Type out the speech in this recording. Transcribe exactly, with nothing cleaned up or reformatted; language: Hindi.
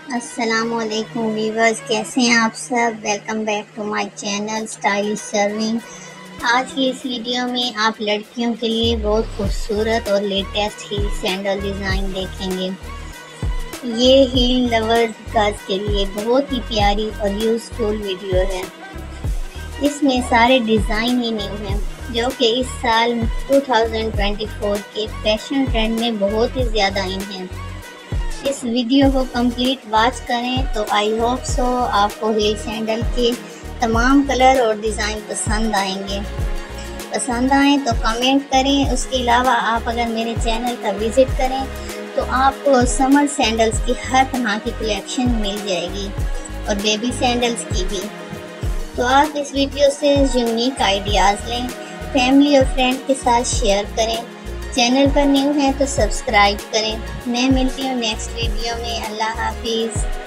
अस्सलामुअलैकुम वीवर्स, कैसे हैं आप सब। Welcome back to my channel stylish serving. आज की इस वीडियो में आप लड़कियों के लिए बहुत खूबसूरत और लेटेस्ट हील सैंडल डिज़ाइन देखेंगे। ये हील लवर्स गर्ल्स के लिए बहुत ही प्यारी और यूज़फुल वीडियो है। इसमें सारे डिज़ाइन ही न्यू हैं जो कि इस साल दो हज़ार चौबीस के फैशन ट्रेंड में बहुत ही ज़्यादा इन हैं। इस वीडियो को कंप्लीट वॉच करें तो आई होप सो आपको हील सैंडल के तमाम कलर और डिज़ाइन पसंद आएंगे। पसंद आए तो कमेंट करें। उसके अलावा आप अगर मेरे चैनल का विज़िट करें तो आपको समर सैंडल्स की हर तरह की कलेक्शन मिल जाएगी और बेबी सैंडल्स की भी। तो आप इस वीडियो से यूनिक आइडियाज़ लें, फैमिली और फ्रेंड के साथ शेयर करें। चैनल पर न्यू हैं तो सब्सक्राइब करें। मैं मिलती हूँ नेक्स्ट वीडियो में। अल्लाह हाफिज़।